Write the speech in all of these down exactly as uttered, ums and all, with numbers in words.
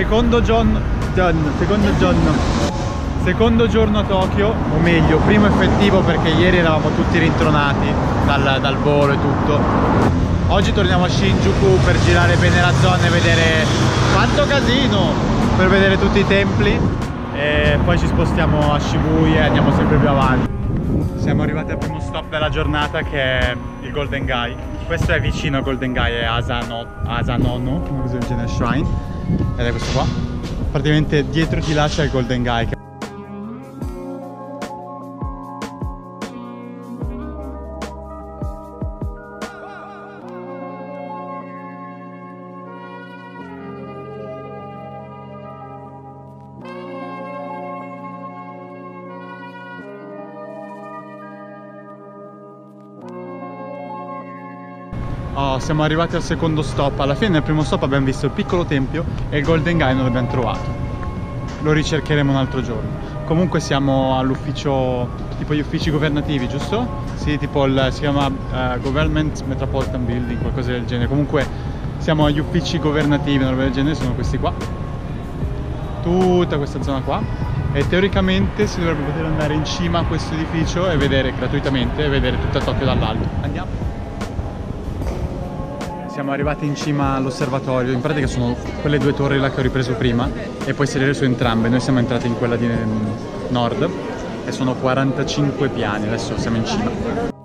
Secondo giorno, secondo giorno, secondo giorno a Tokyo, o meglio, primo effettivo perché ieri eravamo tutti rintronati dal, dal volo e tutto. Oggi torniamo a Shinjuku per girare bene la zona e vedere quanto casino, per vedere tutti i templi e poi ci spostiamo a Shibuya e andiamo sempre più avanti. Siamo arrivati al primo stop della giornata che è il Golden Gai. Questo è vicino al Golden Gai, è Asano, Asanono, come così del genere Shrine, ed è questo qua. Praticamente dietro di là c'è il Golden Gai. Oh, siamo arrivati al secondo stop. Alla fine del primo stop abbiamo visto il piccolo tempio e il Golden Gai non l'abbiamo trovato. Lo ricercheremo un altro giorno. Comunque siamo all'ufficio, tipo gli uffici governativi, giusto? Sì, tipo il, si chiama uh, Government Metropolitan Building, qualcosa del genere. Comunque siamo agli uffici governativi, una roba del genere, sono questi qua. Tutta questa zona qua. E teoricamente si dovrebbe poter andare in cima a questo edificio e vedere gratuitamente e vedere tutta Tokyo dall'alto. Andiamo. Siamo arrivati in cima all'osservatorio, in pratica sono quelle due torri là che ho ripreso prima e puoi salire su entrambe. Noi siamo entrati in quella di nord e sono quarantacinque piani, adesso siamo in cima.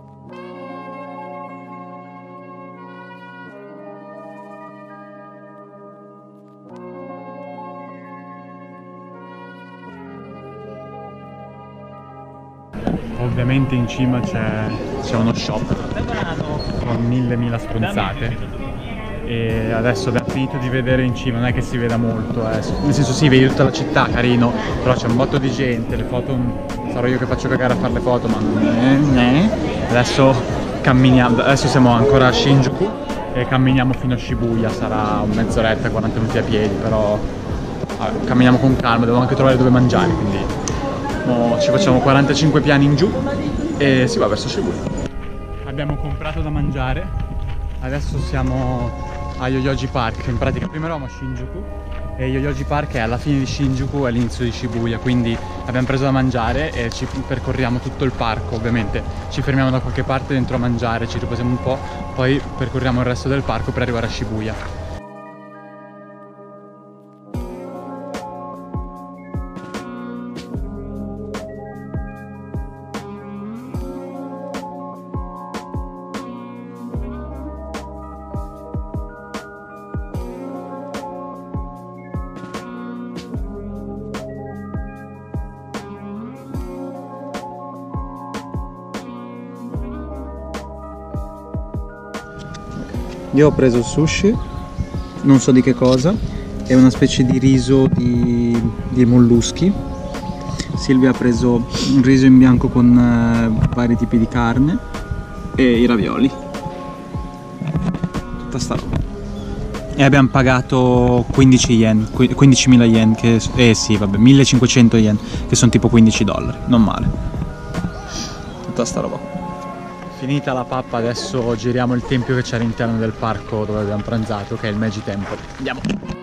Ovviamente in cima c'è uno shop con mille mila stronzate e adesso abbiamo finito di vedere in cima, non è che si veda molto, eh. Nel senso sì, vedi tutta la città, carino, però c'è un botto di gente, le foto, sarò io che faccio cagare a fare le foto, ma non è. Adesso camminiamo, adesso siamo ancora a Shinjuku e camminiamo fino a Shibuya, sarà un mezz'oretta, quaranta minuti a piedi, però vabbè, camminiamo con calma, devo anche trovare dove mangiare, quindi mo ci facciamo quarantacinque piani in giù e si va verso Shibuya. Abbiamo comprato da mangiare, adesso siamo a Yoyogi Park, in pratica prima eravamo a Shinjuku e Yoyogi Park è alla fine di Shinjuku e all'inizio di Shibuya, quindi abbiamo preso da mangiare e ci percorriamo tutto il parco. Ovviamente ci fermiamo da qualche parte dentro a mangiare, ci riposiamo un po', poi percorriamo il resto del parco per arrivare a Shibuya. Io ho preso sushi, non so di che cosa, è una specie di riso di, di molluschi. Silvia ha preso un riso in bianco con eh, vari tipi di carne e i ravioli. Tutta sta roba. E abbiamo pagato quindici yen, quindicimila yen, che, eh sì vabbè, millecinquecento yen, che sono tipo quindici dollari, non male. Tutta sta roba. Finita la pappa, adesso giriamo il tempio che c'è all'interno del parco dove abbiamo pranzato, che è il Meiji Temple. Andiamo!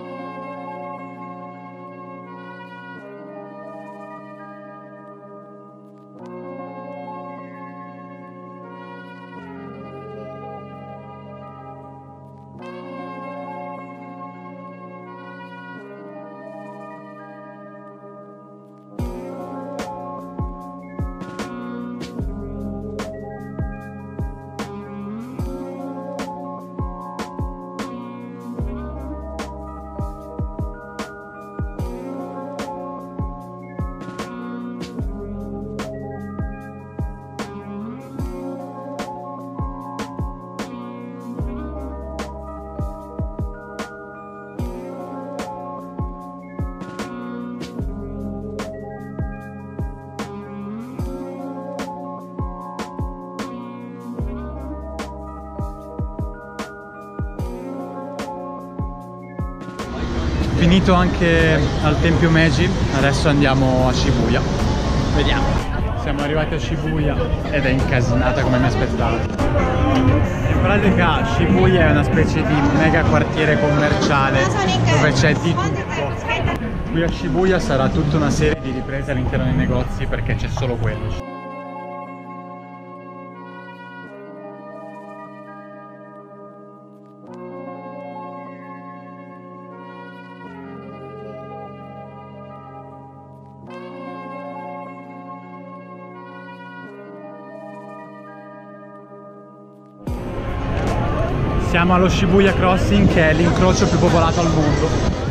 Finito anche al tempio Meiji, adesso andiamo a Shibuya. Vediamo. Siamo arrivati a Shibuya ed è incasinata come mi aspettavo. pratica Shibuya è una specie di mega quartiere commerciale dove c'è di tutto. Qui a Shibuya sarà tutta una serie di riprese all'interno dei negozi perché c'è solo quello. Siamo allo Shibuya Crossing, che è l'incrocio più popolato al mondo.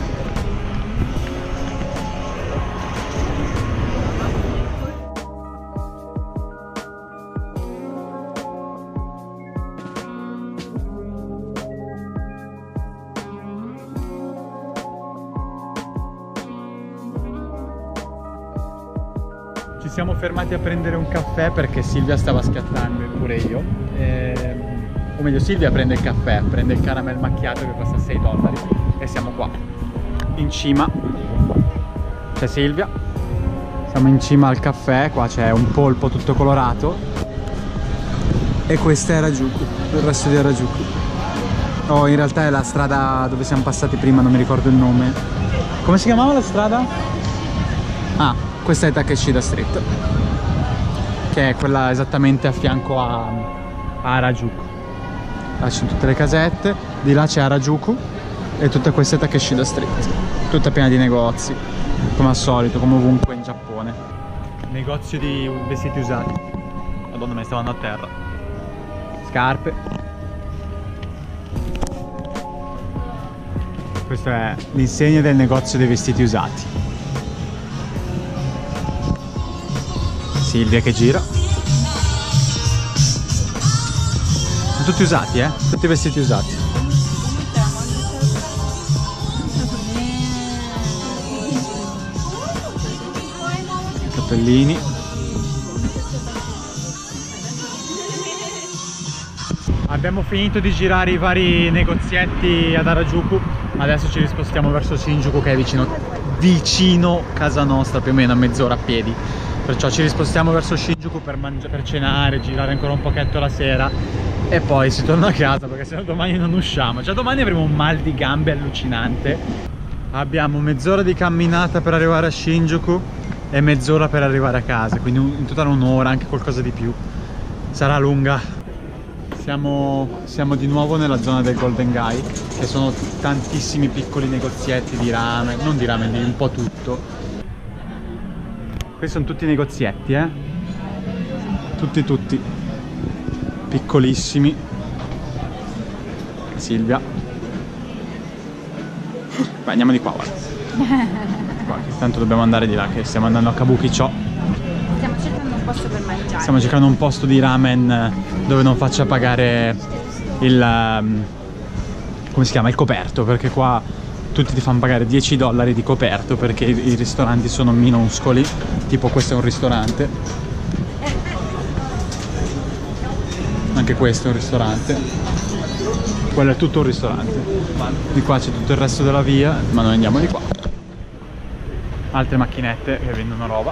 Ci siamo fermati a prendere un caffè perché Silvia stava scattando e pure io. E... o meglio, Silvia prende il caffè, prende il caramel macchiato che costa sei dollari e siamo qua in cima. C'è Silvia, siamo in cima al caffè, qua c'è un polpo tutto colorato e questa è Harajuku, il resto di Harajuku. Oh, in realtà è la strada dove siamo passati prima, non mi ricordo il nome. Come si chiamava la strada? Ah, questa è Takeshita Street, che è quella esattamente a fianco a, a Harajuku. Là ci sono tutte le casette, di là c'è Harajuku e tutta questa è Takeshita Street, tutta piena di negozi, come al solito, come ovunque in Giappone. Negozio di vestiti usati. Madonna, me stavano a terra. Scarpe. Questo è l'insegna del negozio dei vestiti usati. Silvia che gira. Tutti usati, eh? Tutti vestiti usati. Cappellini. Abbiamo finito di girare i vari negozietti ad Harajuku. Adesso ci rispostiamo verso Shinjuku, che è vicino, vicino casa nostra, più o meno a mezz'ora a piedi. Perciò ci rispostiamo verso Shinjuku per, per cenare, girare ancora un pochetto la sera e poi si torna a casa, perché sennò domani non usciamo. Già domani avremo un mal di gambe allucinante. Abbiamo mezz'ora di camminata per arrivare a Shinjuku e mezz'ora per arrivare a casa, quindi in totale un'ora, anche qualcosa di più. Sarà lunga. Siamo, siamo di nuovo nella zona del Golden Gai, che sono tantissimi piccoli negozietti di ramen, non di ramen, di un po' tutto. Questi sono tutti negozietti, eh? Tutti tutti piccolissimi. Silvia. Beh, andiamo di qua, guarda. Qua, tanto dobbiamo andare di là, che stiamo andando a Kabukicho. Stiamo cercando un posto per mangiare. Stiamo cercando un posto di ramen dove non faccia pagare il... Um, come si chiama? Il coperto, perché qua tutti ti fanno pagare dieci dollari di coperto perché i, i ristoranti sono minuscoli. Tipo questo è un ristorante. Anche questo è un ristorante. Quello è tutto un ristorante. Di qua c'è tutto il resto della via, ma noi andiamo di qua. Altre macchinette che vendono roba.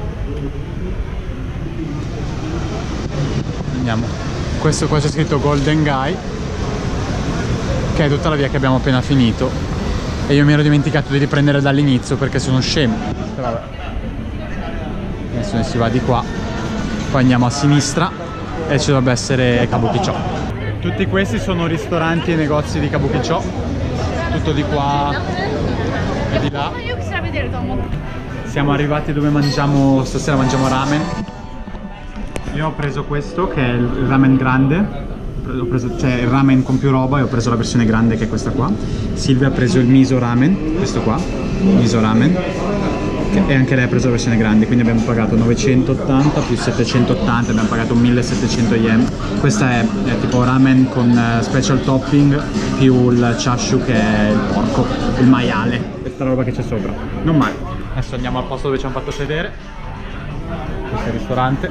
Andiamo. Questo qua c'è scritto Golden Gai, che è tutta la via che abbiamo appena finito. E io mi ero dimenticato di riprendere dall'inizio perché sono scemo. Però vabbè. Adesso ne si va di qua. Poi andiamo a sinistra e ci dovrebbe essere Kabukicho. Tutti questi sono ristoranti e negozi di Kabukicho. Tutto di qua e di là. Siamo arrivati dove mangiamo, stasera mangiamo ramen. Io ho preso questo che è il ramen grande. Ho preso, cioè il ramen con più roba, e ho preso la versione grande che è questa qua. Silvia ha preso il miso ramen, questo qua, miso ramen, e anche lei ha preso la versione grande, quindi abbiamo pagato novecentottanta più settecentottanta, abbiamo pagato millesettecento yen. Questa è, è tipo ramen con uh, special topping più il chashu, che è il porco, il maiale, questa roba che c'è sopra, non male. Adesso andiamo al posto dove ci hanno fatto sedere. Questo è il ristorante.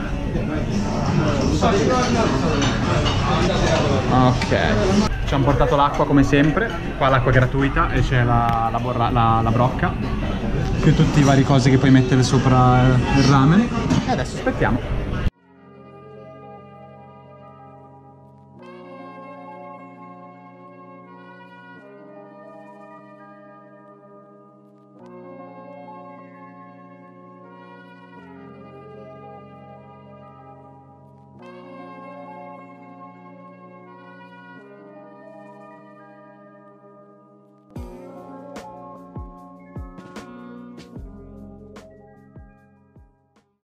Ok, ci hanno portato l'acqua come sempre. Qua l'acqua è gratuita e c'è la, la, borra, la, la brocca più tutti i vari cose che puoi mettere sopra il ramen. E adesso aspettiamo.